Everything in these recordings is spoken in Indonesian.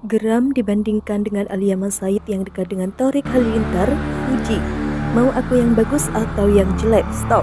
Geram dibandingkan dengan Alia Mas Said yang dekat dengan Thorik Halilintar. Uji, mau aku yang bagus atau yang jelek? Stop.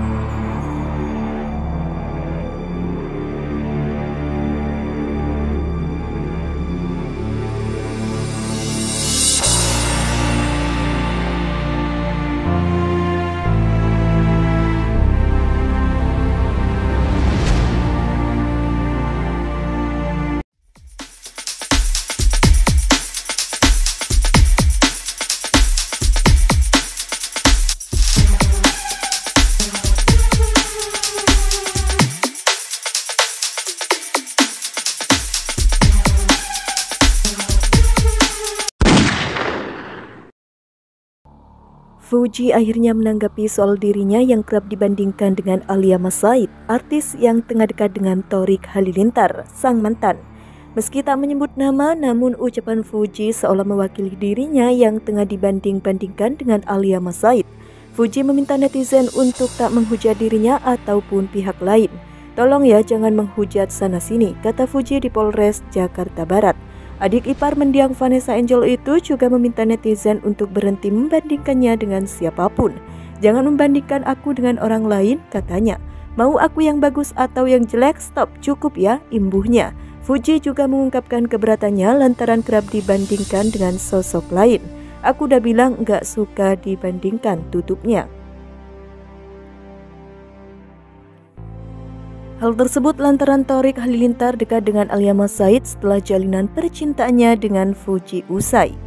Fuji akhirnya menanggapi soal dirinya yang kerap dibandingkan dengan Alia Mas Said, artis yang tengah dekat dengan Thorik Halilintar, sang mantan. Meski tak menyebut nama, namun ucapan Fuji seolah mewakili dirinya yang tengah dibanding-bandingkan dengan Alia Mas Said. Fuji meminta netizen untuk tak menghujat dirinya ataupun pihak lain. "Tolong ya jangan menghujat sana-sini," kata Fuji di Polres Jakarta Barat. Adik ipar mendiang Vanessa Angel itu juga meminta netizen untuk berhenti membandingkannya dengan siapapun. "Jangan membandingkan aku dengan orang lain," katanya. "Mau aku yang bagus atau yang jelek? Stop, cukup ya," imbuhnya. Fuji juga mengungkapkan keberatannya lantaran kerap dibandingkan dengan sosok lain. "Aku udah bilang gak suka dibandingkan," tutupnya. Hal tersebut lantaran Thorik Halilintar dekat dengan Alia Mas Said setelah jalinan percintaannya dengan Fuji usai.